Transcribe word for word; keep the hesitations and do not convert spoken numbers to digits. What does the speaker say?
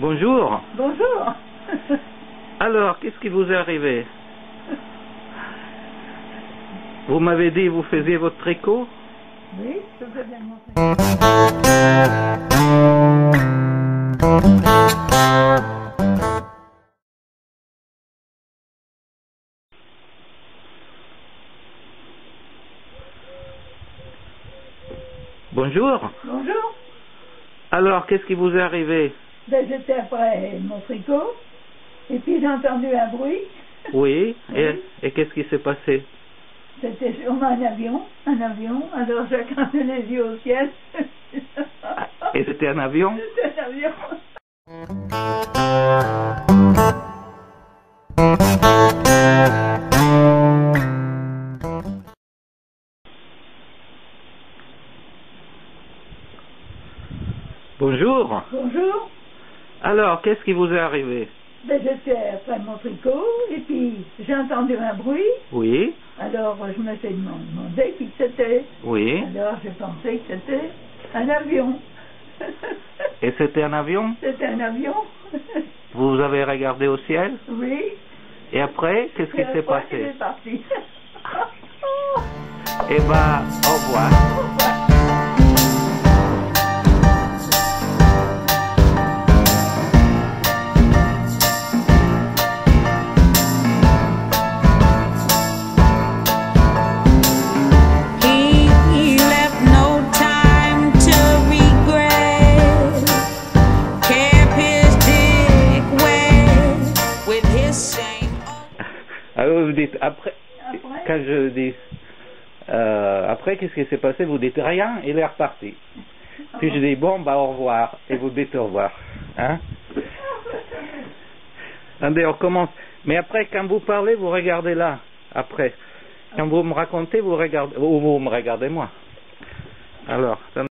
Bonjour. Bonjour. Alors, qu'est-ce qui vous est arrivé? Vous m'avez dit que vous faisiez votre tricot? Oui, je fais bien mon tricot. Bonjour. Bonjour. Alors, qu'est-ce qui vous est arrivé? Ben, j'étais après mon tricot, et puis j'ai entendu un bruit. Oui, et, Oui. et qu'est-ce qui s'est passé? C'était sûrement un avion, un avion, alors j'ai craché les yeux au ciel. Ah, et c'était un avion? C'était un avion. Bonjour. Bonjour. Alors, qu'est-ce qui vous est arrivé? Ben, j'étais après mon tricot, et puis j'ai entendu un bruit. Oui, Alors je me suis demandé qui c'était. oui. Alors j'ai pensé que c'était un avion. Et c'était un avion? C'était un avion. Vous avez regardé au ciel? Oui. Et après, qu'est-ce qui Et s'est après, il passé? est parti. Eh ben, au revoir. Alors vous dites, après, Après? quand je dis, euh, après qu'est-ce qui s'est passé? Vous dites rien, il est reparti. Puis je dis, bon, bah au revoir, et vous dites au revoir. Hein? Attendez, on recommence. Mais après, quand vous parlez, vous regardez là, après. Quand vous me racontez, vous regardez, ou vous me regardez moi. Alors,